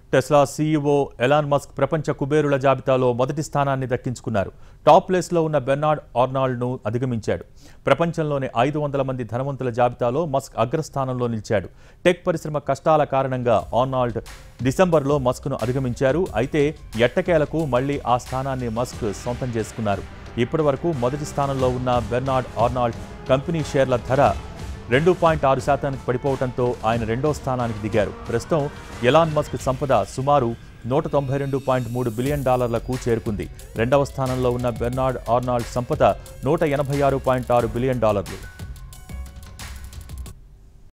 Tesla CEO Elon Musk ప్రపంచ కుబేరుల జాబితాలో మొదటి స్థానాన్ని దక్కించుకున్నారు. టాప్ ప్లేస్లో ఉన్న బెర్నార్డ్ ఆర్నాల్డ్ను అధిగమించాడు. ప్రపంచంలోని 500 మంది ధనవంతుల జాబితాలో మస్క్ అగ్రస్థానంలో నిలిచాడు. టెక్ పరిశ్రమ కష్టాల కారణంగా ఆర్నాల్డ్ డిసెంబర్లో మస్క్ను అధిగమించారు. అయితే ఎట్టకేలకు మళ్లీ ఆ స్థానాన్ని మస్క్ సొంతం చేసుకున్నారు. ఇప్పటి వరకు మొదటి స్థానంలో ఉన్న బెర్నార్డ్ ఆర్నాల్డ్ కంపెనీ షేర్ల ధర 2.6% పడిపోవడంతో ఆయన రెండో స్థానానికి దిగారు. ప్రస్తుతం ఎలాన్ మస్క్ సంపద సుమారు $192.3 బిలియన్ చేరుకుంది. రెండవ స్థానంలో ఉన్న బెర్నార్డ్ ఆర్నాల్డ్ సంపద $186.6 బిలియన్.